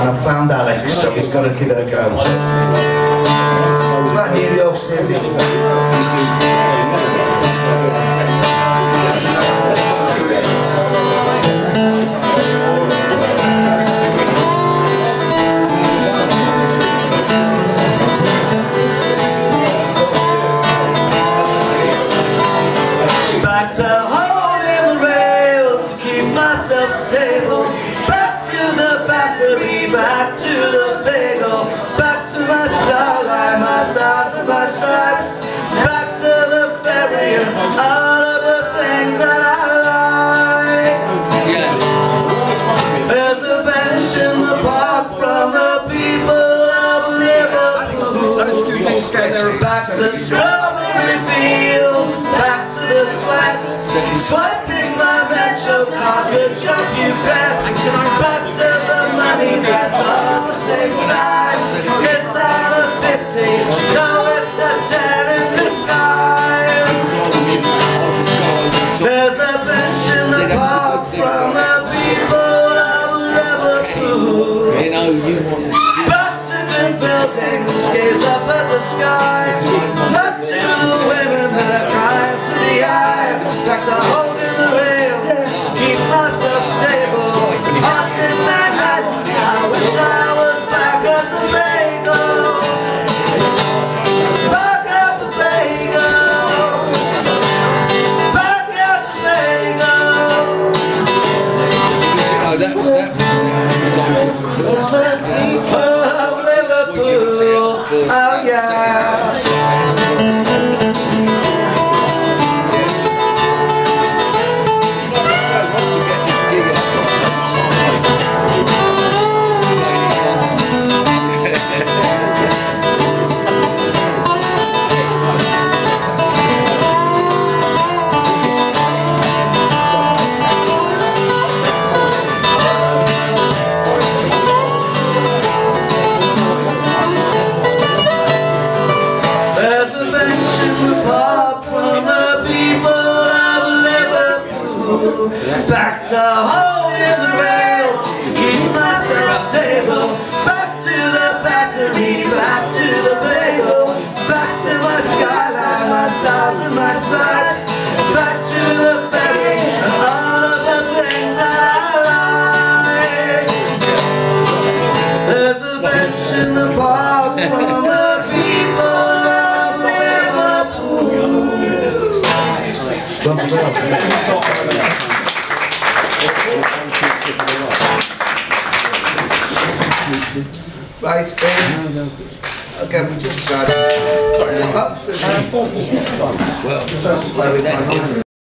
and I've found Alex, so he's got to give it a go. It's about New York City. Back to holding the rails to keep myself stable. Back to the battery, back to the bagel. Back to my starlight, my stars and my stripes. Back to the ferry and all of the things that I like. There's a bench in the park from the people of Liverpool. Back to strawberry fields, back to the sweat, swiping my bench of carpet junk, you bet. Back to the money that's all the same size. Is that a 50? No, it's a 10 in disguise. There's a bench in the park from the people of Liverpool. Back to good buildings, gaze up at the sky. Back to the women that are kind to the eye. Back to holding the rail to keep myself stable. Hearts in Manhattan, I wish I was back at the bagel. Back at the bagel. Back at the bagel. Liverpool, oh yeah. Back to holding the rail to keep myself stable. Back to the battery, back to the bagel. Back to my skyline, my stars and my stripes. Back to the ferry and all of the things that I like. There's a bench in the park from the people of Liverpool. Right, okay, we just tried.